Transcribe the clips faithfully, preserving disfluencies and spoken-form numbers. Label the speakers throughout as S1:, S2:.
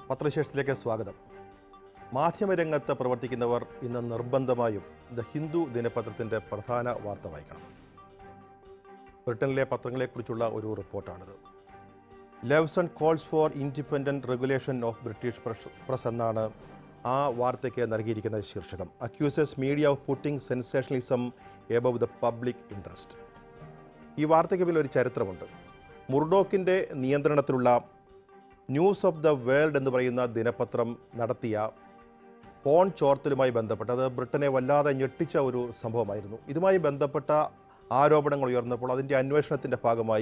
S1: പത്രവിശേഷത്തിലേക്ക് സ്വാഗതം. മാധ്യമരംഗത്ത് പ്രവർത്തിക്കുന്നവർ ഇന്ന് നിർബന്ധമായും ദ ഹിന്ദു ദിനപത്രത്തിൻ്റെ പ്രധാന വാർത്ത വായിക്കണം. ബ്രിട്ടനിലെ പത്രങ്ങളെക്കുറിച്ചുള്ള ഒരു റിപ്പോർട്ടാണിത്. Leveson calls for independent regulation of British press എന്നാണ് ആ വാർത്തയ്ക്ക് നൽകിയിരിക്കുന്ന ശീർഷകം. Accuses media of putting sensationalism above the public interest. ഈ വാർത്തയ്ക്ക് പിന്നിൽ ഒരു ചരിത്രമുണ്ട്. മുർഡോക്കിൻ്റെ നിയന്ത്രണത്തിലുള്ള ന്യൂസ് ഓഫ് ദ വേൾഡ് എന്ന് പറയുന്ന ദിനപത്രം നടത്തിയ ഫോൺ ചോർത്തലുമായി ബന്ധപ്പെട്ട് അത് ബ്രിട്ടനെ വല്ലാതെ ഞെട്ടിച്ച ഒരു സംഭവമായിരുന്നു. ഇതുമായി ബന്ധപ്പെട്ട ആരോപണങ്ങൾ ഉയർന്നപ്പോൾ അതിൻ്റെ അന്വേഷണത്തിൻ്റെ ഭാഗമായി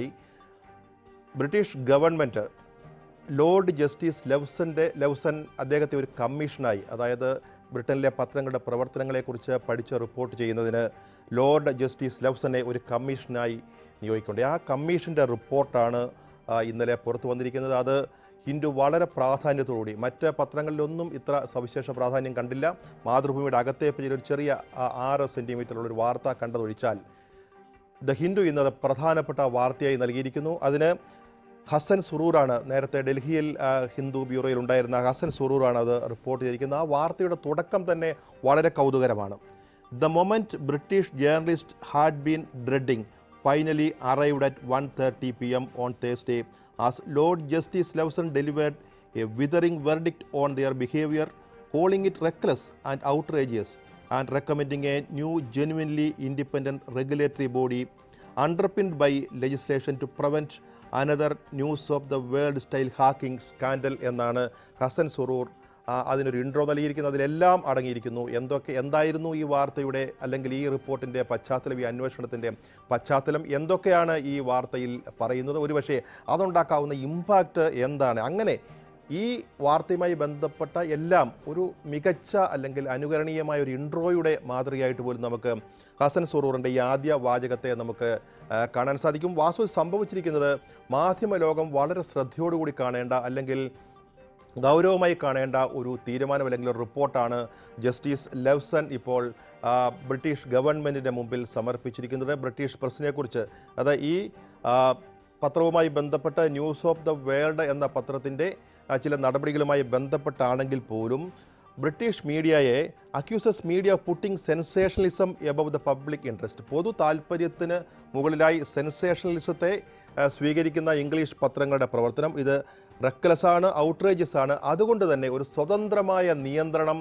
S1: ബ്രിട്ടീഷ് ഗവൺമെൻറ് ലോർഡ് ജസ്റ്റിസ് ലെവ്സൻ്റെ ലെവ്സൺ അദ്ദേഹത്തെ ഒരു കമ്മീഷനായി, അതായത് ബ്രിട്ടനിലെ പത്രങ്ങളുടെ പ്രവർത്തനങ്ങളെക്കുറിച്ച് പഠിച്ച് റിപ്പോർട്ട് ചെയ്യുന്നതിന് ലോർഡ് ജസ്റ്റിസ് ലെവ്സനെ ഒരു കമ്മീഷനായി നിയോഗിക്കേണ്ടത്. ആ കമ്മീഷൻ്റെ റിപ്പോർട്ടാണ് ഇന്നലെ പുറത്തു വന്നിരിക്കുന്നത്. അത് ഹിന്ദു വളരെ പ്രാധാന്യത്തോടുകൂടി, മറ്റ് പത്രങ്ങളിലൊന്നും ഇത്ര സവിശേഷ പ്രാധാന്യം കണ്ടില്ല. മാതൃഭൂമിയുടെ അകത്തെ പേജിൽ ഒരു ചെറിയ ആറ് സെൻറ്റിമീറ്ററുള്ളൊരു വാർത്ത കണ്ടതൊഴിച്ചാൽ ദ ഹിന്ദു ഇന്നത് പ്രധാനപ്പെട്ട വാർത്തയായി നൽകിയിരിക്കുന്നു. അതിന് ഹസൻ സുറൂറാണ്, നേരത്തെ ഡൽഹിയിൽ ഹിന്ദു ബ്യൂറോയിൽ ഉണ്ടായിരുന്ന ഹസൻ സുറൂറാണ് അത് റിപ്പോർട്ട് ചെയ്തിരിക്കുന്നത്. ആ വാർത്തയുടെ തുടക്കം തന്നെ വളരെ കൗതുകരമാണ്. The moment British journalist had been dreading finally arrived at one thirty p m on Thursday as Lord Justice Levson delivered a withering verdict on their behavior, calling it reckless and outrageous and recommending a new genuinely independent regulatory body underpinned by legislation to prevent another news of the world style hacking scandal എന്നാണ് ഹസൻ സുറൂർ അതിനൊരു intro നൽകിയിരിക്കുന്നത്. അതിലെല്ലാം അടങ്ങിയിരിക്കുന്നു. എന്തൊക്കെ എന്തായിരുന്നു ഈ വാർത്തയുടെ അല്ലെങ്കിൽ ഈ റിപ്പോർട്ടിൻ്റെ പശ്ചാത്തലം, ഈ അന്വേഷണത്തിൻ്റെ പശ്ചാത്തലം, എന്തൊക്കെയാണ് ഈ വാർത്തയിൽ പറയുന്നത്, ഒരുപക്ഷെ അതുണ്ടാക്കാവുന്ന ഇമ്പാക്റ്റ് എന്താണ്. അങ്ങനെ ഈ വാർത്തയുമായി ബന്ധപ്പെട്ട എല്ലാം ഒരു മികച്ച അല്ലെങ്കിൽ അനുകരണീയമായ ഒരു ഇൻട്രോയുടെ മാതൃകയായിട്ട് പോലും നമുക്ക് ഹസൻ സുറൂറിൻ്റെ ഈ ആദ്യ വാചകത്തെ നമുക്ക് കാണാൻ സാധിക്കും. വാസ്തവത്തിൽ സംഭവിച്ചിരിക്കുന്നത് മാധ്യമ ലോകം വളരെ ശ്രദ്ധയോടുകൂടി കാണേണ്ട അല്ലെങ്കിൽ ഗൗരവമായി കാണേണ്ട ഒരു തീരുമാനം അല്ലെങ്കിൽ ഒരു റിപ്പോർട്ടാണ് ജസ്റ്റിസ് ലെവ്സൺ ഇപ്പോൾ ബ്രിട്ടീഷ് ഗവൺമെൻറ്റിൻ്റെ മുമ്പിൽ സമർപ്പിച്ചിരിക്കുന്നത്. ബ്രിട്ടീഷ് പ്രസിനെക്കുറിച്ച്, അത് ഈ പത്രവുമായി ബന്ധപ്പെട്ട ന്യൂസ് ഓഫ് ദ വേൾഡ് എന്ന പത്രത്തിൻ്റെ ചില നടപടികളുമായി ബന്ധപ്പെട്ടാണെങ്കിൽ പോലും ബ്രിട്ടീഷ് മീഡിയയെ accuses media putting sensationalism above the public interest, പൊതു താൽപ്പര്യത്തിന് മുകളിലായി സെൻസേഷണലിസത്തെ സ്വീകരിക്കുന്ന ഇംഗ്ലീഷ് പത്രങ്ങളുടെ പ്രവർത്തനം ഇത് റെക്ലെസ് ആണ്, ഔട്ട്റേജസ് ആണ്. അതുകൊണ്ട് തന്നെ ഒരു സ്വതന്ത്രമായ നിയന്ത്രണം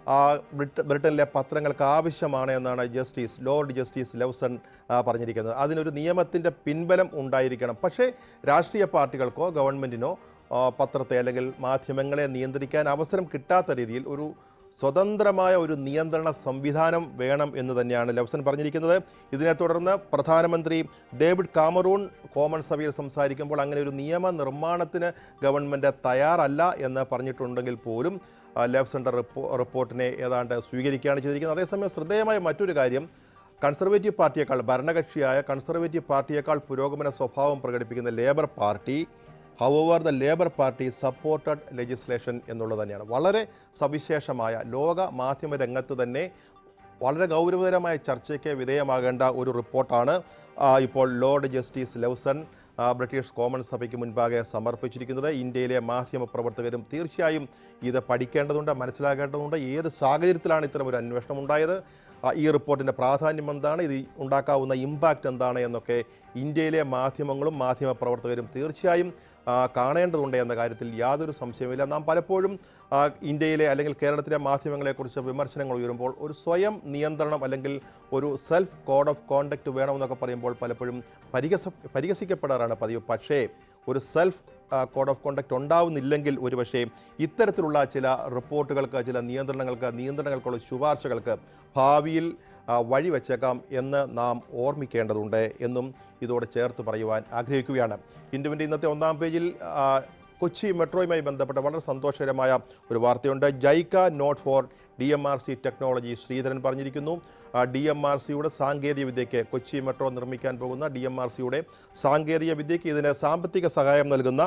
S1: ബ്രിട്ടനിലെ പത്രങ്ങൾക്ക് ആവശ്യമാണ് എന്നാണ് ജസ്റ്റിസ് ലോർഡ് ജസ്റ്റിസ് ലെവ്സൺ പറഞ്ഞിരിക്കുന്നത്. അതിനൊരു നിയമത്തിൻ്റെ പിൻബലം ഉണ്ടായിരിക്കണം. പക്ഷേ രാഷ്ട്രീയ പാർട്ടികൾക്കോ ഗവൺമെൻറ്റിനോ പത്രത്തെ അല്ലെങ്കിൽ മാധ്യമങ്ങളെ നിയന്ത്രിക്കാൻ അവസരം കിട്ടാത്ത രീതിയിൽ ഒരു സ്വതന്ത്രമായ ഒരു നിയന്ത്രണ സംവിധാനം വേണം എന്ന് തന്നെയാണ് ലെവ്സൺ പറഞ്ഞിരിക്കുന്നത്. ഇതിനെ തുടർന്ന് പ്രധാനമന്ത്രി ഡേവിഡ് കാമറൂൺ കോമൺ സഭയിൽ സംസാരിക്കുമ്പോൾ അങ്ങനെ ഒരു നിയമ നിർമ്മാണത്തിന് ഗവൺമെൻറ് തയ്യാറല്ല എന്ന് പറഞ്ഞിട്ടുണ്ടെങ്കിൽ പോലും ലെവ്സന്റെ റിപ്പോ റിപ്പോർട്ടിനെ ഏതാണ്ട് സ്വീകരിക്കുകയാണ് ചെയ്തിരിക്കുന്നത്. അതേസമയം ശ്രദ്ധേയമായ മറ്റൊരു കാര്യം, കൺസർവേറ്റീവ് പാർട്ടിയേക്കാൾ, ഭരണകക്ഷിയായ കൺസർവേറ്റീവ് പാർട്ടിയേക്കാൾ പുരോഗമന സ്വഭാവം പ്രകടിപ്പിക്കുന്ന Labour Party, however the Labour Party supported legislation എന്നുള്ളത് തന്നെയാണ്. വളരെ സവിശേഷമായ ലോക മാധ്യമ രംഗത്ത് തന്നെ വളരെ ഗൗരവതരമായ ചർച്ചയ്ക്ക് വിധേയമാകേണ്ട ഒരു റിപ്പോർട്ടാണ് ഇപ്പോൾ Lord Justice Leveson British common സഭയ്ക്ക് മുൻപാകെ സമർപ്പിച്ചിരിക്കുന്നത്. ഇന്ത്യയിലെ മാധ്യമ പ്രവർത്തകരും തീർച്ചയായും ഇത് പഠിക്കേണ്ടതുണ്ട്, മനസ്സിലാക്കേണ്ടതുണ്ട്. ഏത് സാഹചര്യത്തിലാണ് ഇത്തരം ഒരു അന്വേഷണം ഉണ്ടായത്, ഈ റിപ്പോർട്ടിൻ്റെ പ്രാധാന്യം എന്താണ്, ഇത് ഉണ്ടാക്കാവുന്ന ഇമ്പാക്റ്റ് എന്താണ് എന്നൊക്കെ ഇന്ത്യയിലെ മാധ്യമങ്ങളും മാധ്യമ പ്രവർത്തകരും തീർച്ചയായും കാണേണ്ടതുണ്ട് എന്ന കാര്യത്തിൽ യാതൊരു സംശയമില്ല. നാം പലപ്പോഴും ഇന്ത്യയിലെ അല്ലെങ്കിൽ കേരളത്തിലെ മാധ്യമങ്ങളെക്കുറിച്ച് വിമർശനങ്ങൾ ഉയരുമ്പോൾ ഒരു സ്വയം നിയന്ത്രണം അല്ലെങ്കിൽ ഒരു സെൽഫ് കോഡ് ഓഫ് കോണ്ടക്റ്റ് വേണമെന്നൊക്കെ പറയുമ്പോൾ പലപ്പോഴും പരിഹസ പരിഹസിക്കപ്പെടാറാണ് പതിവ്. പക്ഷേ ഒരു സെൽഫ് കോഡ് ഓഫ് കോണ്ടക്റ്റ് ഉണ്ടാവുന്നില്ലെങ്കിൽ ഒരുപക്ഷേ ഇത്തരത്തിലുള്ള ചില റിപ്പോർട്ടുകൾക്ക്, ചില നിയന്ത്രണങ്ങൾക്ക് നിയന്ത്രണങ്ങൾക്കുള്ള ശുപാർശകൾക്ക് ഭാവിയിൽ വഴിവെച്ചേക്കാം എന്ന് നാം ഓർമ്മിക്കേണ്ടതുണ്ട് എന്നും ഇതോടെ ചേർത്ത് പറയുവാൻ ആഗ്രഹിക്കുകയാണ്. ഹിന്ദുവിൻ്റെ ഇന്നത്തെ ഒന്നാം പേജിൽ കൊച്ചി മെട്രോയുമായി ബന്ധപ്പെട്ട വളരെ സന്തോഷകരമായ ഒരു വാർത്തയുണ്ട്. JICA not for D M R C technology. Sreedharan പറഞ്ഞിരിക്കുന്നു, ഡി എം ആർ സിയുടെ സാങ്കേതിക വിദ്യയ്ക്ക്, കൊച്ചി മെട്രോ നിർമ്മിക്കാൻ പോകുന്ന ഡി എം ആർ സിയുടെ സാങ്കേതിക വിദ്യയ്ക്ക് ഇതിന് സാമ്പത്തിക സഹായം നൽകുന്ന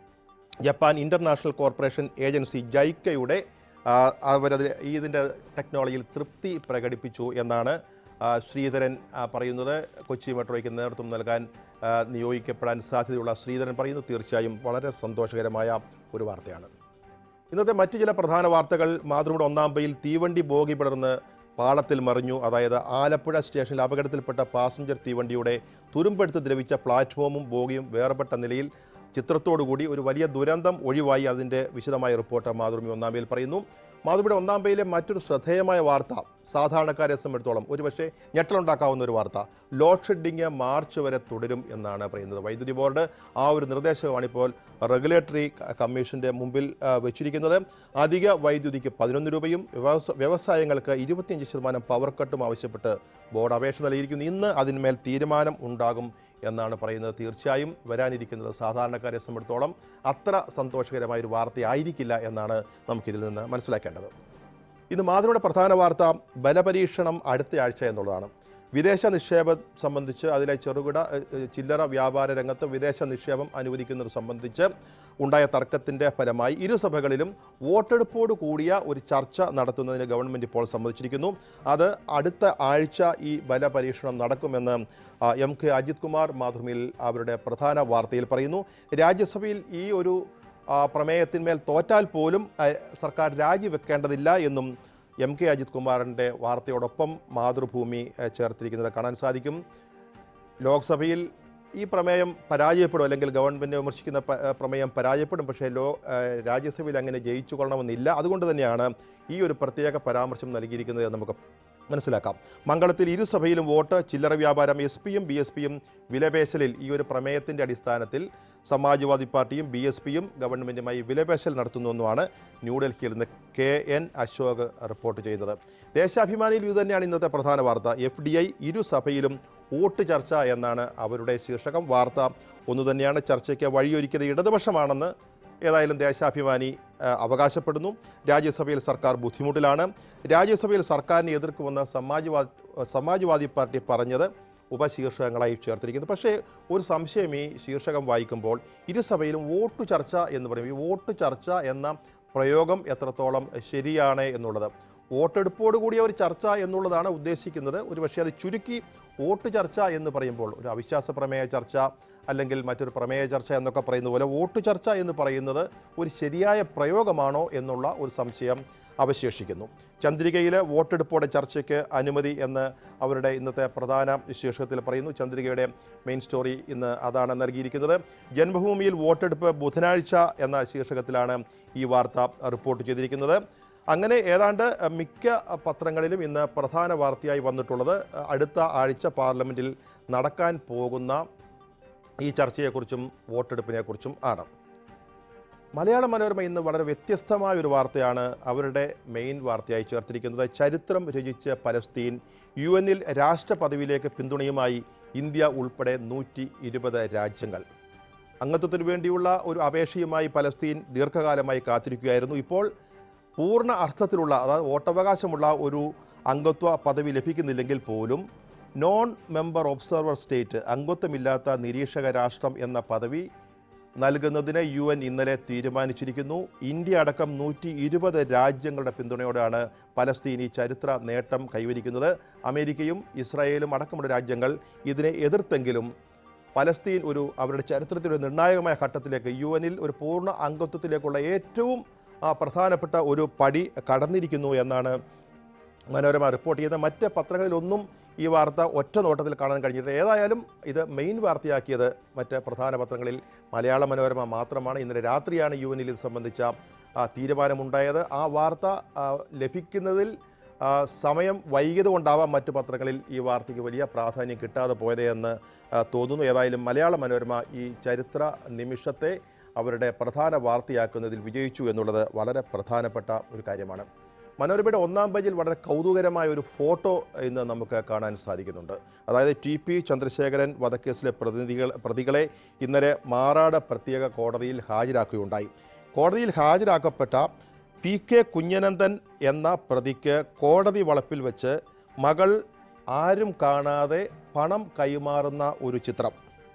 S1: ജപ്പാൻ ഇൻ്റർനാഷണൽ കോർപ്പറേഷൻ ഏജൻസി ജൈക്കയുടെ അവരത് ഇതിൻ്റെ ടെക്നോളജിയിൽ തൃപ്തി പ്രകടിപ്പിച്ചു എന്നാണ് ശ്രീധരൻ പറയുന്നത്. കൊച്ചി മെട്രോയ്ക്ക് നേതൃത്വം നൽകാൻ നിയോഗിക്കപ്പെടാൻ സാധ്യതയുള്ള ശ്രീധരൻ പറയുന്നു തീർച്ചയായും വളരെ സന്തോഷകരമായ ഒരു വാർത്തയാണ്. ഇന്നത്തെ മറ്റു ചില പ്രധാന വാർത്തകൾ. മാതൃഭൂമിയുടെ ഒന്നാം പേജിൽ തീവണ്ടി ബോഗി പിളർന്ന് പാളത്തിൽ മറിഞ്ഞു. അതായത് ആലപ്പുഴ സ്റ്റേഷനിൽ അപകടത്തിൽപ്പെട്ട പാസഞ്ചർ തീവണ്ടിയുടെ തുരുമ്പെടുത്ത് ദ്രവിച്ച പ്ലാറ്റ്ഫോമും ബോഗിയും വേർപെട്ട നിലയിൽ ചിത്രത്തോടുകൂടി ഒരു വലിയ ദുരന്തം ഒഴിവായി. അതിൻ്റെ വിശദമായ റിപ്പോർട്ട് മാതൃഭൂമി ഒന്നാം പേജിൽ പറയുന്നു. മാതൃഭൂമിയുടെ ഒന്നാം പേജിലെ മറ്റൊരു ശ്രദ്ധേയമായ വാർത്ത സാധാരണക്കാരെ സംബന്ധിച്ചോളം ഒരുപക്ഷെ ഞെട്ടലുണ്ടാക്കാവുന്ന ഒരു വാർത്ത. ലോഡ് ഷെഡിങ് മാർച്ച് വരെ തുടരും എന്നാണ് പറയുന്നത്. വൈദ്യുതി ബോർഡ് ആ ഒരു നിർദ്ദേശമാണ് ഇപ്പോൾ റെഗുലേറ്ററി കമ്മീഷൻ്റെ മുമ്പിൽ വെച്ചിരിക്കുന്നത്. അധിക വൈദ്യുതിക്ക് പതിനൊന്ന് രൂപയും വ്യവസായങ്ങൾക്ക് ഇരുപത്തിയഞ്ച് ശതമാനം പവർ കട്ടും ആവശ്യപ്പെട്ട് ബോർഡ് അപേക്ഷ നൽകിയിരിക്കുന്നു. ഇന്ന് അതിന്മേൽ തീരുമാനം ഉണ്ടാകും എന്നാണ് പറയുന്നത്. തീർച്ചയായും വരാനിരിക്കുന്നത് സാധാരണക്കാരെ സംബന്ധിച്ചിടത്തോളം അത്ര സന്തോഷകരമായ ഒരു വാർത്തയായിരിക്കില്ല എന്നാണ് നമുക്കിതിൽ നിന്ന് മനസ്സിലാക്കേണ്ടത്. ഇന്ന് മാതൃഭൂമിയുടെ പ്രധാന വാർത്ത ബലപരീക്ഷണം അടുത്ത ആഴ്ച എന്നുള്ളതാണ്. വിദേശ നിക്ഷേപം സംബന്ധിച്ച് അതിലെ ചെറുകിട ചില്ലറ വ്യാപാര രംഗത്ത് വിദേശ നിക്ഷേപം അനുവദിക്കുന്നത് സംബന്ധിച്ച് ഉണ്ടായ തർക്കത്തിൻ്റെ ഫലമായി ഇരുസഭകളിലും വോട്ടെടുപ്പോട് കൂടിയ ഒരു ചർച്ച നടത്തുന്നതിന് ഗവൺമെൻറ് ഇപ്പോൾ സമ്മതിച്ചിരിക്കുന്നു. അത് അടുത്ത ആഴ്ച ഈ ബലപരീക്ഷണം നടക്കുമെന്ന് എം കെ അജിത് കുമാർ മാതൃഭൂമിയിൽ അവരുടെ പ്രധാന വാർത്തയിൽ പറയുന്നു. രാജ്യസഭയിൽ ഈ ഒരു പ്രമേയത്തിന്മേൽ തോറ്റാൽ പോലും സർക്കാർ രാജിവെക്കേണ്ടതില്ല എന്നും എം കെ അജിത് കുമാറിൻ്റെ വാർത്തയോടൊപ്പം മാതൃഭൂമി ചേർത്തിരിക്കുന്നത് കാണാൻ സാധിക്കും. ലോക്സഭയിൽ ഈ പ്രമേയം പരാജയപ്പെടും, അല്ലെങ്കിൽ ഗവൺമെൻറ് വിമർശിക്കുന്ന പ്രമേയം പരാജയപ്പെടും. പക്ഷേ ലോ രാജ്യസഭയിൽ അങ്ങനെ ജയിച്ചു കൊള്ളണമെന്നില്ല. അതുകൊണ്ട് തന്നെയാണ് ഈ ഒരു പ്രത്യേക പരാമർശം നൽകിയിരിക്കുന്നത് എന്ന് നമുക്ക് മനസ്സിലാക്കാം. മംഗളത്തിൽ ഇരുസഭയിലും വോട്ട്. ചില്ലറ വ്യാപാരം എസ് പിയും ബി എസ് പിയും വിലപേശലിൽ ഈ ഒരു പ്രമേയത്തിൻ്റെ അടിസ്ഥാനത്തിൽ സമാജ്വാദി പാർട്ടിയും ബി എസ് പിയും ഗവൺമെൻറ്റുമായി വിലപേശൽ നടത്തുന്നുവെന്നുമാണ് ന്യൂഡൽഹിയിൽ നിന്ന് കെ എൻ അശോക് റിപ്പോർട്ട് ചെയ്തത്. ദേശാഭിമാനിയിൽ ഇത് തന്നെയാണ് ഇന്നത്തെ പ്രധാന വാർത്ത. എഫ് ഡി ഐ ഇരുസഭയിലും വോട്ട് ചർച്ച എന്നാണ് അവരുടെ ശീർഷകം. വാർത്ത ഒന്നു തന്നെയാണ്. ചർച്ചയ്ക്ക് വഴിയൊരുക്കിയത് ഇടതുപക്ഷമാണെന്ന് ഏതായാലും ദേശാഭിമാനി അവകാശപ്പെടുന്നു. രാജ്യസഭയിൽ സർക്കാർ ബുദ്ധിമുട്ടിലാണ്. രാജ്യസഭയിൽ സർക്കാരിനെ എതിർക്കുമെന്ന് സമാജ്വാദി സമാജ്വാദി പാർട്ടി പറഞ്ഞത് ഉപശീർഷകങ്ങളായി ചേർത്തിരിക്കുന്നു. പക്ഷേ ഒരു സംശയം ഈ ശീർഷകം വായിക്കുമ്പോൾ ഇരുസഭയിലും വോട്ട് ചർച്ച എന്ന് പറയും. ഈ വോട്ട് ചർച്ച എന്ന പ്രയോഗം എത്രത്തോളം ശരിയാണ് എന്നുള്ളത്, വോട്ടെടുപ്പോട് കൂടിയ ഒരു ചർച്ച എന്നുള്ളതാണ് ഉദ്ദേശിക്കുന്നത്. ഒരു പക്ഷേ അത് ചുരുക്കി വോട്ട് ചർച്ച എന്ന് പറയുമ്പോൾ ഒരു അവിശ്വാസ പ്രമേയ ചർച്ച അല്ലെങ്കിൽ മറ്റൊരു പ്രമേയ ചർച്ച എന്നൊക്കെ പറയുന്ന പോലെ വോട്ട് ചർച്ച എന്ന് പറയുന്നത് ഒരു ശരിയായ പ്രയോഗമാണോ എന്നുള്ള ഒരു സംശയം അവശേഷിക്കുന്നു. ചന്ദ്രികയിലെ വോട്ടെടുപ്പോടെ ചർച്ചയ്ക്ക് അനുമതി എന്ന് അവരുടെ ഇന്നത്തെ പ്രധാന ശീർഷകത്തിൽ പറയുന്നു. ചന്ദ്രികയുടെ മെയിൻ സ്റ്റോറി ഇന്ന് അതാണ് നൽകിയിരിക്കുന്നത്. ജന്മഭൂമിയിൽ വോട്ടെടുപ്പ് ബുധനാഴ്ച എന്ന ശീർഷകത്തിലാണ് ഈ വാർത്ത റിപ്പോർട്ട് ചെയ്തിരിക്കുന്നത്. അങ്ങനെ ഏതാണ്ട് മിക്ക പത്രങ്ങളിലും ഇന്ന് പ്രധാന വാർത്തയായി വന്നിട്ടുള്ളത് അടുത്ത ആഴ്ച പാർലമെൻറ്റിൽ നടക്കാൻ പോകുന്ന ഈ ചർച്ചയെക്കുറിച്ചും വോട്ടെടുപ്പിനെക്കുറിച്ചും ആണ്. മലയാള മനോരമ ഇന്ന് വളരെ വ്യത്യസ്തമായ ഒരു വാർത്തയാണ് അവരുടെ മെയിൻ വാർത്തയായി ചേർത്തിരിക്കുന്നത്. ചരിത്രം രചിച്ച പലസ്തീൻ യു എന്നിൽ രാഷ്ട്രപദവിയിലേക്ക് പിന്തുണയുമായി ഇന്ത്യ ഉൾപ്പെടെ നൂറ്റി ഇരുപത് രാജ്യങ്ങൾ. അംഗത്വത്തിനു വേണ്ടിയുള്ള ഒരു അപേക്ഷയുമായി പലസ്തീൻ ദീർഘകാലമായി കാത്തിരിക്കുകയായിരുന്നു. ഇപ്പോൾ പൂർണ്ണ അർത്ഥത്തിലുള്ള, അതായത് വോട്ടവകാശമുള്ള ഒരു അംഗത്വ പദവി ലഭിക്കുന്നില്ലെങ്കിൽ പോലും നോൺ മെമ്പർ ഒബ്സർവർ സ്റ്റേറ്റ്, അംഗത്വമില്ലാത്ത നിരീക്ഷക രാഷ്ട്രം എന്ന പദവി നൽകുന്നതിന് യു എൻ ഇന്നലെ തീരുമാനിച്ചിരിക്കുന്നു. ഇന്ത്യ അടക്കം നൂറ്റി ഇരുപത് രാജ്യങ്ങളുടെ പിന്തുണയോടെയാണ് പലസ്തീൻ ഈ ചരിത്ര നേട്ടം കൈവരിക്കുന്നത്. അമേരിക്കയും ഇസ്രായേലും അടക്കമുള്ള രാജ്യങ്ങൾ ഇതിനെ എതിർത്തെങ്കിലും പലസ്തീൻ ഒരു അവരുടെ ചരിത്രത്തിലൊരു നിർണായകമായ ഘട്ടത്തിലേക്ക്, യു എനിൽ ഒരു പൂർണ്ണ അംഗത്വത്തിലേക്കുള്ള ഏറ്റവും പ്രധാനപ്പെട്ട ഒരു പടി കടന്നിരിക്കുന്നു എന്നാണ് മനോരമ റിപ്പോർട്ട് ചെയ്യുന്നത്. മറ്റ് പത്രങ്ങളിലൊന്നും ഈ വാർത്ത ഒറ്റ നോട്ടത്തിൽ കാണാൻ കഴിഞ്ഞിട്ട് ഏതായാലും ഇത് മെയിൻ വാർത്തയാക്കിയത് മറ്റ് പ്രധാന പത്രങ്ങളിൽ മലയാള മനോരമ മാത്രമാണ്. ഇന്നലെ രാത്രിയാണ് യു എനിൽ ഇത് സംബന്ധിച്ച തീരുമാനമുണ്ടായത്. ആ വാർത്ത ലഭിക്കുന്നതിൽ സമയം വൈകിയത് കൊണ്ടാവാം മറ്റു പത്രങ്ങളിൽ ഈ വാർത്തയ്ക്ക് വലിയ പ്രാധാന്യം കിട്ടാതെ പോയതെന്ന് തോന്നുന്നു. ഏതായാലും മലയാള മനോരമ ഈ ചരിത്ര നിമിഷത്തെ അവരുടെ പ്രധാന വാർത്തയാക്കുന്നതിൽ വിജയിച്ചു എന്നുള്ളത് വളരെ പ്രധാനപ്പെട്ട ഒരു കാര്യമാണ്. മനോരമയുടെ ഒന്നാം പേജിൽ വളരെ കൗതുകരമായ ഒരു ഫോട്ടോ ഇന്ന് നമുക്ക് കാണാൻ സാധിക്കുന്നുണ്ട്. അതായത് ടി പി ചന്ദ്രശേഖരൻ വധക്കേസിലെ പ്രതിനിധികൾ പ്രതികളെ ഇന്നലെ മാറാട് പ്രത്യേക കോടതിയിൽ ഹാജരാക്കുകയുണ്ടായി. കോടതിയിൽ ഹാജരാക്കപ്പെട്ട പി കെ കുഞ്ഞനന്ദൻ എന്ന പ്രതിക്ക് കോടതി വളപ്പിൽ വെച്ച് മകൾ ആരും കാണാതെ പണം കൈമാറുന്ന ഒരു ചിത്രം.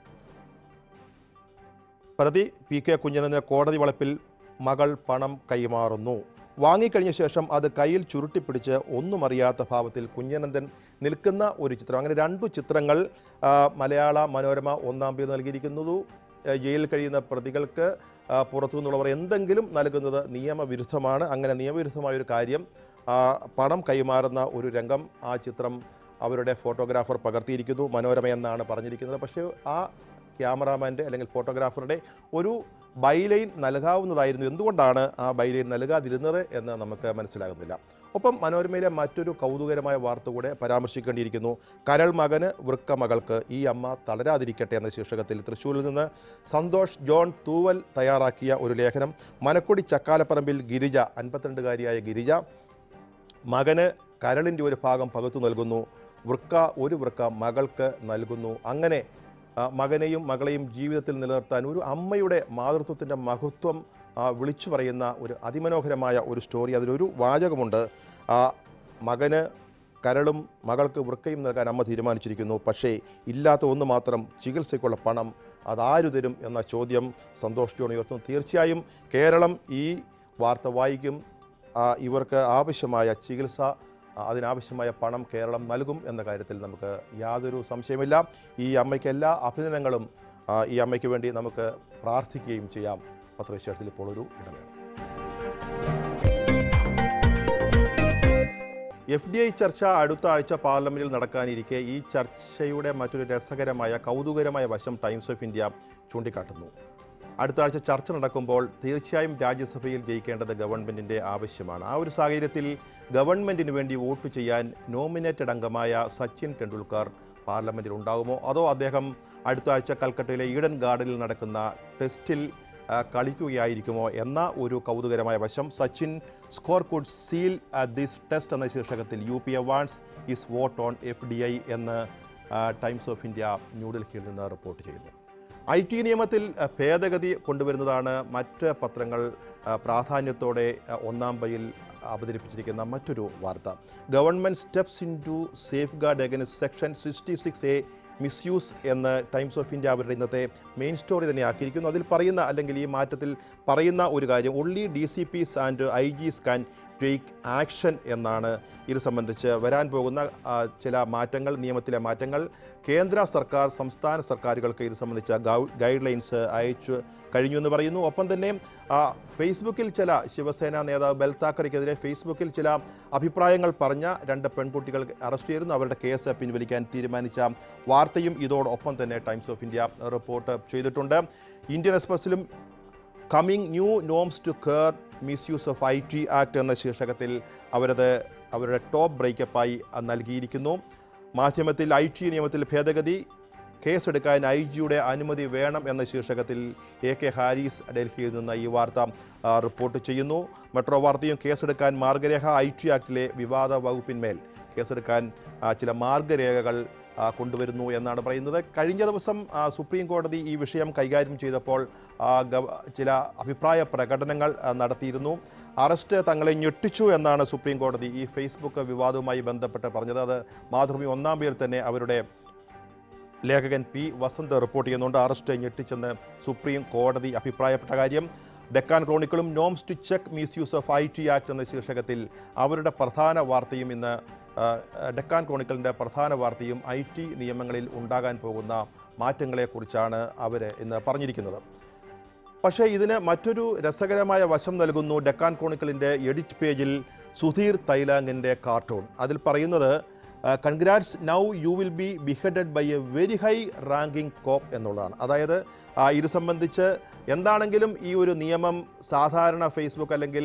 S1: പ്രതി പി കെ കുഞ്ഞനന്ദന് കോടതി വളപ്പിൽ മകൾ പണം കൈമാറുന്നു. വാങ്ങിക്കഴിഞ്ഞ ശേഷം അത് കയ്യിൽ ചുരുട്ടിപ്പിടിച്ച് ഒന്നും അറിയാത്ത ഭാവത്തിൽ കുഞ്ഞനന്ദൻ നിൽക്കുന്ന ഒരു ചിത്രം. അങ്ങനെ രണ്ടു ചിത്രങ്ങൾ മലയാള മനോരമ ഒന്നാം പേജിൽ നൽകിയിരിക്കുന്നത്. ജയിലിൽ കഴിയുന്ന പ്രതികൾക്ക് പുറത്തു നിന്നുള്ളവർ എന്തെങ്കിലും നൽകുന്നത് നിയമവിരുദ്ധമാണ്. അങ്ങനെ നിയമവിരുദ്ധമായൊരു കാര്യം പണം കൈമാറുന്ന ഒരു രംഗം ആ ചിത്രം അവരുടെ ഫോട്ടോഗ്രാഫർ പകർത്തിയിരിക്കുന്നു. മനോരമ എന്നാണ് പറഞ്ഞിരിക്കുന്നത്. പക്ഷേ ആ ക്യാമറാമാൻ്റെ അല്ലെങ്കിൽ ഫോട്ടോഗ്രാഫറുടെ ഒരു ബൈലൈൻ നൽകാവുന്നതായിരുന്നു. എന്തുകൊണ്ടാണ് ആ ബൈലൈൻ നൽകാതിരുന്നത് എന്ന് നമുക്ക് മനസ്സിലാകുന്നില്ല. ഒപ്പം മനോരമയിലെ മറ്റൊരു കൗതുകരമായ വാർത്ത കൂടെ പരാമർശിക്കേണ്ടിയിരിക്കുന്നു. കരൾ മകന് വൃക്ക മകൾക്ക് ഈ അമ്മ തളരാതിരിക്കട്ടെ എന്ന ശീർഷകത്തിൽ തൃശ്ശൂരിൽ നിന്ന് സന്തോഷ് ജോൺ തൂവൽ തയ്യാറാക്കിയ ഒരു ലേഖനം. മനക്കൊടി ചക്കാലപ്പറമ്പിൽ ഗിരിജ, അൻപത്തിരണ്ടുകാരിയായ ഗിരിജ മകന് കരളിൻ്റെ ഒരു ഭാഗം പകുത്തു നൽകുന്നു. വൃക്ക ഒരു വൃക്ക മകൾക്ക് നൽകുന്നു. അങ്ങനെ മകനെയും മകളെയും ജീവിതത്തിൽ നിലനിർത്താൻ ഒരു അമ്മയുടെ മാതൃത്വത്തിൻ്റെ മഹത്വം വിളിച്ചു പറയുന്ന ഒരു അതിമനോഹരമായ ഒരു സ്റ്റോറി. അതിലൊരു വാചകമുണ്ട്. മകന് കരളും മകൾക്ക് വൃക്കയും നൽകാൻ അമ്മ തീരുമാനിച്ചിരിക്കുന്നു. പക്ഷേ ഇല്ലാത്ത ഒന്ന് മാത്രം, ചികിത്സയ്ക്കുള്ള പണം അതാരു തരും എന്ന ചോദ്യം സന്തോഷ് ജോൺ ഉയർത്തുന്നു. തീർച്ചയായും കേരളം ഈ വാർത്ത വായിക്കും. ഇവർക്ക് ആവശ്യമായ ചികിത്സ, അതിനാവശ്യമായ പണം കേരളം നൽകും എന്ന കാര്യത്തിൽ നമുക്ക് യാതൊരു സംശയമില്ല. ഈ അമ്മയ്ക്ക് എല്ലാ അഭിനന്ദനങ്ങളും. ഈ അമ്മയ്ക്ക് വേണ്ടി നമുക്ക് പ്രാർത്ഥിക്കുകയും ചെയ്യാം. പത്രവിശേഷത്തിൽ ഇപ്പോൾ ഒരു ഇടവേള. എഫ് ഡി ഐ ചർച്ച അടുത്ത ആഴ്ച പാർലമെൻറ്റിൽ നടക്കാനിരിക്കെ ഈ ചർച്ചയുടെ മറ്റൊരു രസകരമായ കൗതുകരമായ വശം ടൈംസ് ഓഫ് ഇന്ത്യ ചൂണ്ടിക്കാട്ടുന്നു. അടുത്ത ആഴ്ച ചർച്ച നടക്കുമ്പോൾ തീർച്ചയായും രാജ്യസഭയിൽ ജയിക്കേണ്ടത് ഗവൺമെൻറ്റിൻ്റെ ആവശ്യമാണ്. ആ ഒരു സാഹചര്യത്തിൽ ഗവൺമെൻറ്റിന് വേണ്ടി വോട്ട് ചെയ്യാൻ നോമിനേറ്റഡ് അംഗമായ സച്ചിൻ ടെണ്ടുൽക്കർ പാർലമെൻറ്റിൽ ഉണ്ടാകുമോ, അതോ അദ്ദേഹം അടുത്ത ആഴ്ച കൽക്കട്ടയിലെ ഈഡൻ ഗാർഡനിൽ നടക്കുന്ന ടെസ്റ്റിൽ കളിക്കുകയായിരിക്കുമോ എന്ന ഒരു കൗതുകരമായ വശം. Sachin score could seal this test എന്ന ശീർഷകത്തിൽ U P A wants is vote on F D I എന്ന് ടൈംസ് ഓഫ് ഇന്ത്യ ന്യൂഡൽഹിയിൽ നിന്ന് റിപ്പോർട്ട് ചെയ്യുന്നു. ഐ ടി നിയമത്തിൽ ഭേദഗതി കൊണ്ടുവരുന്നതാണ് മറ്റ് പത്രങ്ങൾ പ്രാധാന്യത്തോടെ ഒന്നാം പേജിൽ അവതരിപ്പിച്ചിരിക്കുന്ന മറ്റൊരു വാർത്ത. Government steps in to safeguard against section sixty six A misuse എന്ന് ടൈംസ് ഓഫ് ഇന്ത്യ അവരുടെ ഇന്നത്തെ മെയിൻ സ്റ്റോറി തന്നെ ആക്കിയിരിക്കുന്നു. അതിൽ പറയുന്ന അല്ലെങ്കിൽ ഈ മാറ്റത്തിൽ പറയുന്ന ഒരു കാര്യം, only D C Ps and I Gs can take action എന്നാണ്. ഇത് സംബന്ധിച്ച് വരാൻ പോകുന്ന ചില മാറ്റങ്ങൾ, നിയമത്തിലെ മാറ്റങ്ങൾ കേന്ദ്ര സർക്കാർ സംസ്ഥാന സർക്കാരുകൾക്ക് ഇത് സംബന്ധിച്ച ഗൈഡ് ലൈൻസ് അയച്ചു കഴിഞ്ഞു എന്ന് പറയുന്നു. ഒപ്പം തന്നെ ഫേസ്ബുക്കിൽ ചില ശിവസേന നേതാവ് ബൽ താക്കറെക്കെതിരെ ഫേസ്ബുക്കിൽ ചില അഭിപ്രായങ്ങൾ പറഞ്ഞ രണ്ട് പെൺകുട്ടികൾ അറസ്റ്റ് ചെയ്തിരുന്നു. അവരുടെ കേസ് പിൻവലിക്കാൻ തീരുമാനിച്ച വാർത്തയും ഇതോടൊപ്പം തന്നെ ടൈംസ് ഓഫ് ഇന്ത്യ റിപ്പോർട്ട് ചെയ്തിട്ടുണ്ട്. ഇന്ത്യൻ എക്സ്പ്രസിലും coming new norms to care misuse of I T act എന്ന ശീർഷകത്തിൽ അവരത് അവരുടെ ടോപ്പ് ബ്രേക്കപ്പായി നൽകിയിരിക്കുന്നു. മാധ്യമത്തിൽ ഐ ടി നിയമത്തിൽ ഭേദഗതി, കേസെടുക്കാൻ ഐ ജിയുടെ അനുമതി വേണം എന്ന ശീർഷകത്തിൽ എ കെ ഹാരിസ് ഡൽഹിയിൽ നിന്ന് ഈ വാർത്ത റിപ്പോർട്ട് ചെയ്യുന്നു. മെട്രോ വാർത്തയും കേസെടുക്കാൻ മാർഗരേഖ, ഐ ടി ആക്ടിലെ വിവാദ വകുപ്പിന്മേൽ കേസെടുക്കാൻ ചില മാർഗരേഖകൾ കൊണ്ടുവരുന്നു എന്നാണ് പറയുന്നത്. കഴിഞ്ഞ ദിവസം സുപ്രീം കോടതി ഈ വിഷയം കൈകാര്യം ചെയ്തപ്പോൾ ചില അഭിപ്രായ പ്രകടനങ്ങൾ നടത്തിയിരുന്നു. അറസ്റ്റ് തങ്ങളെ ഞെട്ടിച്ചു എന്നാണ് സുപ്രീം കോടതി ഈ ഫേസ്ബുക്ക് വിവാദവുമായി ബന്ധപ്പെട്ട് പറഞ്ഞത്. അത് മാതൃഭൂമി ഒന്നാം പേരിൽ തന്നെ അവരുടെ ലേഖകൻ പി വസന്ത് റിപ്പോർട്ട് ചെയ്യുന്നുണ്ട്. അറസ്റ്റ് ഞെട്ടിച്ചെന്ന് സുപ്രീം കോടതി അഭിപ്രായപ്പെട്ട കാര്യം. ഡെക്കാൻ ക്രോണിക്കിളും norms to check misuse of I T act എന്ന ശീർഷകത്തിൽ അവരുടെ പ്രധാന വാർത്തയും ഇന്ന് ഡെക്കാൻ ക്രോണിക്കലിൻ്റെ പ്രധാന വാർത്തയും ഐ ടി നിയമങ്ങളിൽ ഉണ്ടാകാൻ പോകുന്ന മാറ്റങ്ങളെക്കുറിച്ചാണ് അവർ ഇന്ന് പറഞ്ഞിരിക്കുന്നത്. പക്ഷേ ഇതിന് മറ്റൊരു രസകരമായ വശം നൽകുന്നു ഡെക്കാൻ ക്രോണിക്കലിൻ്റെ എഡിറ്റ് പേജിൽ സുധീർ തൈലാങ്ങിൻ്റെ കാർട്ടൂൺ. അതിൽ പറയുന്നത് congrats now you will be beheaded by a very high ranking cop എന്നുള്ളതാണ്. അതായത് ഇത് സംബന്ധിച്ച് എന്താണെങ്കിലും ഈ ഒരു നിയമം സാധാരണ ഫേസ്ബുക്ക് അല്ലെങ്കിൽ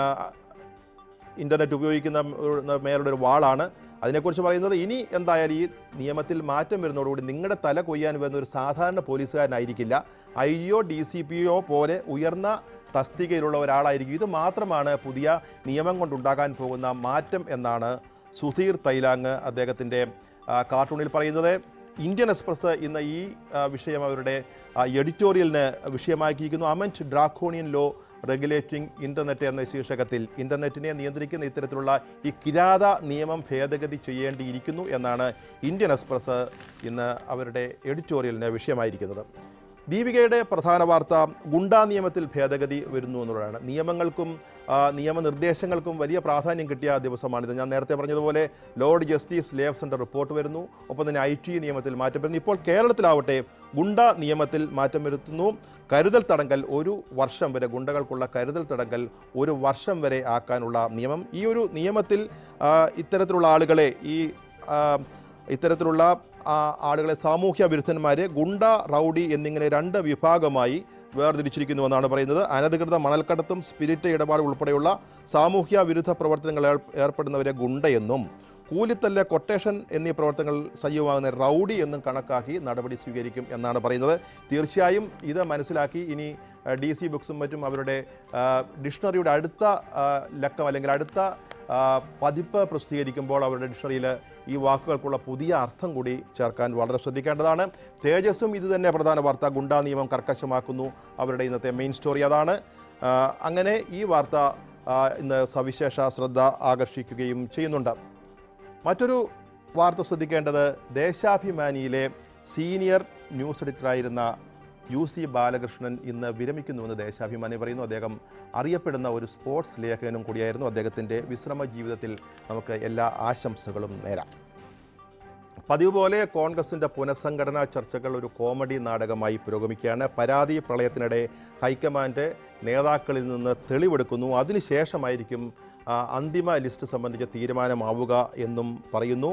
S1: ഇൻ്റർനെറ്റ് ഉപയോഗിക്കുന്ന മേലുള്ള ഒരു വാളാണ്. അതിനെക്കുറിച്ച് പറയുന്നത് ഇനി എന്തായാലും ഈ നിയമത്തിൽ മാറ്റം വരുന്നതോടുകൂടി നിങ്ങളുടെ തല കൊയ്യാൻ വരുന്ന ഒരു സാധാരണ പോലീസുകാരനായിരിക്കില്ല, ഐ ജിയോ ഡി സി പിയോ പോലെ ഉയർന്ന തസ്തികയിലുള്ള ഒരാളായിരിക്കും. ഇത് മാത്രമാണ് പുതിയ നിയമം കൊണ്ടുണ്ടാകാൻ പോകുന്ന മാറ്റം എന്നാണ് സുധീർ തൈലാങ് അദ്ദേഹത്തിൻ്റെ കാർട്ടൂണിൽ പറയുന്നത്. ഇന്ത്യൻ എക്സ്പ്രസ് ഇന്ന് ഈ വിഷയം അവരുടെ എഡിറ്റോറിയലിന് വിഷയമാക്കിയിരിക്കുന്നു. Amend draconian law regulating internet എന്ന ശീർഷകത്തിൽ ഇൻ്റർനെറ്റിനെ നിയന്ത്രിക്കുന്ന ഇത്തരത്തിലുള്ള ഈ കിരാത നിയമം ഭേദഗതി ചെയ്യേണ്ടിയിരിക്കുന്നു എന്നാണ് ഇന്ത്യൻ എക്സ്പ്രസ് ഇന്ന് അവരുടെ എഡിറ്റോറിയലിന് വിഷയമായിരിക്കുന്നത്. ദീപികയുടെ പ്രധാന വാർത്ത ഗുണ്ടാ നിയമത്തിൽ ഭേദഗതി വരുന്നു എന്നുള്ളതാണ്. നിയമങ്ങൾക്കും നിയമനിർദ്ദേശങ്ങൾക്കും വലിയ പ്രാധാന്യം കിട്ടിയ ദിവസമാണിത്. ഞാൻ നേരത്തെ പറഞ്ഞതുപോലെ ലോർഡ് ജസ്റ്റിസ് ലേവ്സിൻ്റെ റിപ്പോർട്ട് വരുന്നു. ഒപ്പം തന്നെ ഐ ടി നിയമത്തിൽ മാറ്റം വരുന്നു. ഇപ്പോൾ കേരളത്തിലാവട്ടെ ഗുണ്ടാ നിയമത്തിൽ മാറ്റം വരുത്തുന്നു. കരുതൽ തടങ്കൽ ഒരു വർഷം വരെ, ഗുണ്ടകൾക്കുള്ള കരുതൽ തടങ്കൽ ഒരു വർഷം വരെ ആക്കാനുള്ള നിയമം. ഈ ഒരു നിയമത്തിൽ ഇത്തരത്തിലുള്ള ആളുകളെ ഈ ഇത്തരത്തിലുള്ള ആളുകളെ സാമൂഹ്യ വിരുദ്ധന്മാരെ ഗുണ്ട, റൗഡി എന്നിങ്ങനെ രണ്ട് വിഭാഗമായി വേർതിരിച്ചിരിക്കുന്നുവെന്നാണ് പറയുന്നത്. അനധികൃത മണൽക്കടത്തും സ്പിരിറ്റ് ഇടപാട് ഉൾപ്പെടെയുള്ള സാമൂഹ്യ വിരുദ്ധ പ്രവർത്തനങ്ങൾ ഏർപ്പെടുന്നവരെ ഗുണ്ടയെന്നും കൂലിത്തല്ല്, കൊട്ടേഷൻ എന്നീ പ്രവർത്തനങ്ങൾ സജീവമാകുന്ന റൗഡി എന്നും കണക്കാക്കി നടപടി സ്വീകരിക്കും എന്നാണ് പറയുന്നത്. തീർച്ചയായും ഇത് മനസ്സിലാക്കി ഇനി ഡി സി ബുക്സും മറ്റും അവരുടെ ഡിക്ഷണറിയുടെ അടുത്ത ലക്കം അല്ലെങ്കിൽ അടുത്ത പതിപ്പ് പ്രസിദ്ധീകരിക്കുമ്പോൾ അവരുടെ ഡിക്ഷണറിയിൽ ഈ വാക്കുകൾക്കുള്ള പുതിയ അർത്ഥം കൂടി ചേർക്കാൻ വളരെ ശ്രദ്ധിക്കേണ്ടതാണ്. തേജസ്സും ഇത് തന്നെ പ്രധാന വാർത്ത. ഗുണ്ടാ നിയമം കർക്കശമാക്കുന്നു, അവരുടെ ഇന്നത്തെ മെയിൻ സ്റ്റോറി അതാണ്. അങ്ങനെ ഈ വാർത്ത ഇന്ന് സവിശേഷ ശ്രദ്ധ ആകർഷിക്കുകയും ചെയ്യുന്നുണ്ട്. മറ്റൊരു വാർത്ത ശ്രദ്ധിക്കേണ്ടത് ദേശാഭിമാനിയിലെ സീനിയർ ന്യൂസ് എഡിറ്ററായിരുന്ന യു സി ബാലകൃഷ്ണൻ ഇന്ന് വിരമിക്കുന്നുവെന്ന് ദേശാഭിമാനി പറയുന്നു. അദ്ദേഹം അറിയപ്പെടുന്ന ഒരു സ്പോർട്സ് ലേഖകനും കൂടിയായിരുന്നു. അദ്ദേഹത്തിൻ്റെ വിശ്രമ ജീവിതത്തിൽ നമുക്ക് എല്ലാ ആശംസകളും നേരാം. പതിവ് പോലെ കോൺഗ്രസിൻ്റെ പുനഃസംഘടനാ ചർച്ചകൾ ഒരു കോമഡി നാടകമായി പുരോഗമിക്കുകയാണ്. പരാതി പ്രളയത്തിനിടെ ഹൈക്കമാൻഡ് നേതാക്കളിൽ നിന്ന് തെളിവെടുക്കുന്നു. അതിനുശേഷമായിരിക്കും അന്തിമ ലിസ്റ്റ് സംബന്ധിച്ച തീരുമാനമാവുക എന്നും പറയുന്നു.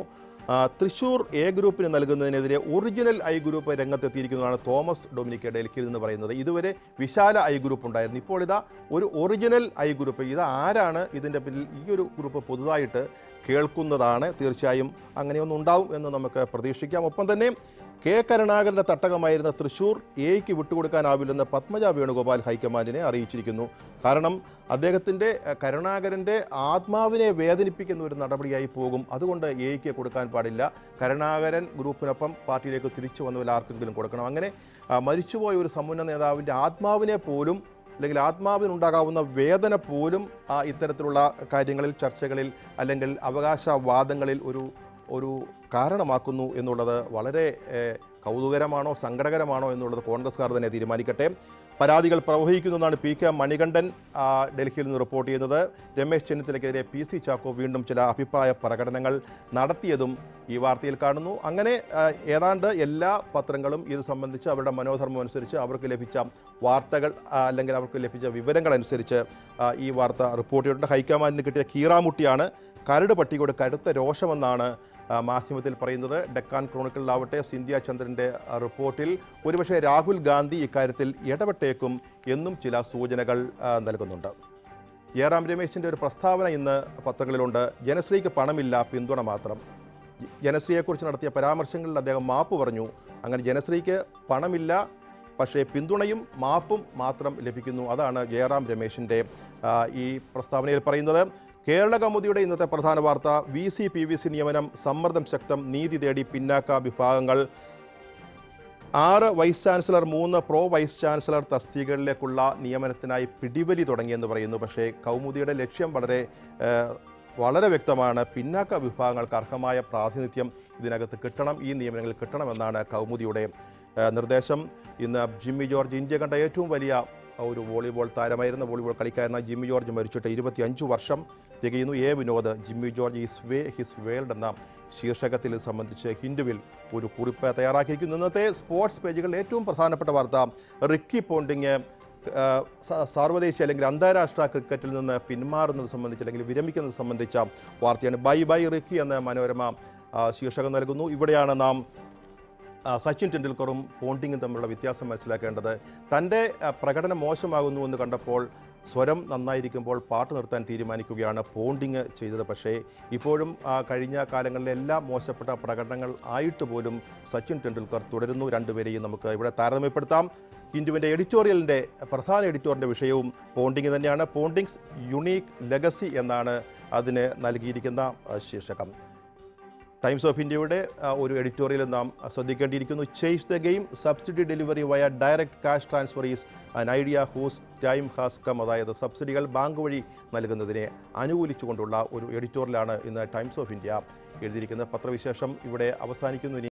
S1: തൃശൂർ എ ഗ്രൂപ്പിന് നൽകുന്നതിനെതിരെ ഒറിജിനൽ ഐ ഗ്രൂപ്പ് രംഗത്തെത്തിയിരിക്കുന്നതാണ് തോമസ് ഡൊമിനിക് ഡൽഹിയിൽ നിന്ന് പറയുന്നത്. ഇതുവരെ വിശാല ഐ ഗ്രൂപ്പ് ഉണ്ടായിരുന്നു. ഇപ്പോൾ ഇതാ ഒരു ഒറിജിനൽ ഐ ഗ്രൂപ്പ്. ഇത് ആരാണ് ഇതിൻ്റെ പിന്നിൽ? ഈ ഒരു ഗ്രൂപ്പ് പുതുതായിട്ട് കേൾക്കുന്നതാണ്. തീർച്ചയായും അങ്ങനെയൊന്നും ഉണ്ടാവും എന്ന് നമുക്ക് പ്രതീക്ഷിക്കാം. ഒപ്പം തന്നെ കെ കരുണാകരൻ്റെ തട്ടകമായിരുന്ന തൃശൂർ എയ്ക്ക് വിട്ടുകൊടുക്കാനാവില്ലെന്ന് പത്മജ വേണുഗോപാൽ ഹൈക്കമാൻഡിനെ അറിയിച്ചിരിക്കുന്നു. കാരണം അദ്ദേഹത്തിൻ്റെ കരുണാകരൻ്റെ ആത്മാവിനെ വേദനിപ്പിക്കുന്ന ഒരു നടപടിയായി പോകും. അതുകൊണ്ട് എയ്ക്ക് കൊടുക്കാൻ പാടില്ല. കരുണാകരൻ ഗ്രൂപ്പിനൊപ്പം പാർട്ടിയിലേക്ക് തിരിച്ചു വന്നവർ ആർക്കെങ്കിലും കൊടുക്കണം. അങ്ങനെ മരിച്ചുപോയ ഒരു സമുന്നത നേതാവിൻ്റെ ആത്മാവിനെ പോലും അല്ലെങ്കിൽ ആത്മാവിനുണ്ടാകാവുന്ന വേദന പോലും ഇത്തരത്തിലുള്ള കാര്യങ്ങളിൽ, ചർച്ചകളിൽ അല്ലെങ്കിൽ അവകാശവാദങ്ങളിൽ ഒരു ഒരു കാരണമാക്കുന്നു എന്നുള്ളത് വളരെ കൗതുകരമാണോ സങ്കടകരമാണോ എന്നുള്ളത് കോൺഗ്രസ്സുകാർ തന്നെ തീരുമാനിക്കട്ടെ. പരാതികൾ പ്രവഹിക്കുന്നതാണ് പി കെ മണികണ്ഠൻ ഡൽഹിയിൽ നിന്ന് റിപ്പോർട്ട് ചെയ്യുന്നത്. രമേശ് ചെന്നിത്തലയ്ക്കെതിരെ പി സി ചാക്കോ വീണ്ടും ചില അഭിപ്രായ പ്രകടനങ്ങൾ നടത്തിയതും ഈ വാർത്തയിൽ കാണുന്നു. അങ്ങനെ ഏതാണ്ട് എല്ലാ പത്രങ്ങളും ഇത് സംബന്ധിച്ച് അവരുടെ മനോധർമ്മം അനുസരിച്ച് അവർക്ക് ലഭിച്ച വാർത്തകൾ അല്ലെങ്കിൽ അവർക്ക് ലഭിച്ച വിവരങ്ങൾ അനുസരിച്ച് ഈ വാർത്ത റിപ്പോർട്ട് ചെയ്തിട്ടുണ്ട്. ഹൈക്കമാൻഡിന് കിട്ടിയ കീറാമുട്ടിയാണ്. കരട് പട്ടികയുടെ കടുത്ത രോഷമെന്നാണ് മാധ്യമത്തിൽ പറയുന്നത്. ഡെക്കാൻ ക്രോണിക്കിളിലാവട്ടെ സിന്ധ്യ ചന്ദ്രൻ്റെ റിപ്പോർട്ടിൽ ഒരുപക്ഷെ രാഹുൽ ഗാന്ധി ഇക്കാര്യത്തിൽ ഇടപെട്ടേക്കും എന്നും ചില സൂചനകൾ നൽകുന്നുണ്ട്. ജയറാം രമേശിൻ്റെ ഒരു പ്രസ്താവന ഇന്ന് പത്രങ്ങളിലുണ്ട്. ജനശ്രീക്ക് പണമില്ല, പിന്തുണ മാത്രം. ജനശ്രീയെക്കുറിച്ച് നടത്തിയ പരാമർശങ്ങളിൽ അദ്ദേഹം മാപ്പ് പറഞ്ഞു. അങ്ങനെ ജനശ്രീക്ക് പണമില്ല, പക്ഷേ പിന്തുണയും മാപ്പും മാത്രം ലഭിക്കുന്നു. അതാണ് ജയറാം രമേശിൻ്റെ ഈ പ്രസ്താവനയിൽ പറയുന്നത്. കേരള കൗമുദിയുടെ ഇന്നത്തെ പ്രധാന വാർത്ത V C P V C നിയമനം സമ്മർദ്ദം ശക്തം, നീതി തേടി പിന്നാക്ക വിഭാഗങ്ങൾ. ആറ് വൈസ് ചാൻസലർ, മൂന്ന് പ്രോ വൈസ് ചാൻസലർ തസ്തികകളിലേക്കുള്ള നിയമനത്തിനായി പിടിവലി തുടങ്ങിയെന്ന് പറയുന്നു. പക്ഷേ കൗമുദിയുടെ ലക്ഷ്യം വളരെ വളരെ വ്യക്തമാണ്. പിന്നാക്ക വിഭാഗങ്ങൾക്ക് അർഹമായ പ്രാതിനിധ്യം ഇതിനകത്ത് കിട്ടണം, ഈ നിയമനങ്ങളിൽ കിട്ടണമെന്നാണ് കൗമുദിയുടെ നിർദ്ദേശം. ഇന്ന് ജിമ്മി ജോർജ്, ഇന്ത്യ കണ്ട ഏറ്റവും വലിയ ഒരു വോളിബോൾ താരമായിരുന്ന വോളിബോൾ കളിക്കാരനായ ജിമ്മി ജോർജ് മരിച്ചിട്ട് ഇരുപത്തി അഞ്ച് വർഷം തികയുന്നു. A Vinod Jimmy George is way his world എന്ന ശീർഷകത്തിൽ സംബന്ധിച്ച് ഹിന്ദുവിൽ ഒരു കുറിപ്പ് തയ്യാറാക്കിയിരിക്കുന്നു. ഇന്നത്തെ സ്പോർട്സ് പേജുകളിൽ ഏറ്റവും പ്രധാനപ്പെട്ട വാർത്ത റിക്കി പോണ്ടിങ് സാർവദേശീയ അല്ലെങ്കിൽ അന്താരാഷ്ട്ര ക്രിക്കറ്റിൽ നിന്ന് പിന്മാറുന്നത് സംബന്ധിച്ച് അല്ലെങ്കിൽ വിരമിക്കുന്നത് സംബന്ധിച്ച വാർത്തയാണ്. ബൈ ബൈ റിക്കി എന്ന മനോരമ ശീർഷകം നൽകുന്നു. ഇവിടെയാണ് നാം സച്ചിൻ ടെണ്ടുൽക്കറും പോണ്ടിങ്ങും തമ്മിലുള്ള വ്യത്യാസം മനസ്സിലാക്കേണ്ടത്. തൻ്റെ പ്രകടനം മോശമാകുന്നു എന്ന് കണ്ടപ്പോൾ സ്വരം നന്നായിരിക്കുമ്പോൾ പാട്ട് നിർത്താൻ തീരുമാനിക്കുകയാണ് പോണ്ടിങ് ചെയ്തത്. പക്ഷേ ഇപ്പോഴും കഴിഞ്ഞ കാലങ്ങളിലെ എല്ലാ മോശപ്പെട്ട പ്രകടനങ്ങൾ ആയിട്ട് പോലും സച്ചിൻ ടെണ്ടുൽക്കർ തുടരുന്നു. രണ്ടുപേരെയും നമുക്ക് ഇവിടെ താരതമ്യപ്പെടുത്താം. ഹിന്ദുവിൻ്റെ എഡിറ്റോറിയലിൻ്റെ പ്രധാന എഡിറ്റോറിയലിൻ്റെ വിഷയവും പോണ്ടിങ് തന്നെയാണ്. പോണ്ടിങ്സ് യുണീക്ക് ലെഗസി എന്നാണ് അതിന് നൽകിയിരിക്കുന്ന ശീർഷകം. ടൈംസ് ഓഫ് ഇന്ത്യയുടെ ഒരു എഡിറ്റോറിയൽ നാം ശ്രദ്ധിക്കേണ്ടിയിരിക്കുന്നു. Change the game, subsidy delivery via direct cash transfer is an idea whose time has come. അതായത് സബ്സിഡികൾ ബാങ്ക് വഴി നൽകുന്നതിനെ അനുകൂലിച്ചുകൊണ്ടുള്ള ഒരു എഡിറ്റോറിയലാണ് ഇന്ന് ടൈംസ് ഓഫ് ഇന്ത്യ എഴുതിയിരിക്കുന്നത്. പത്രവിശേഷം ഇവിടെ അവസാനിക്കുന്നു.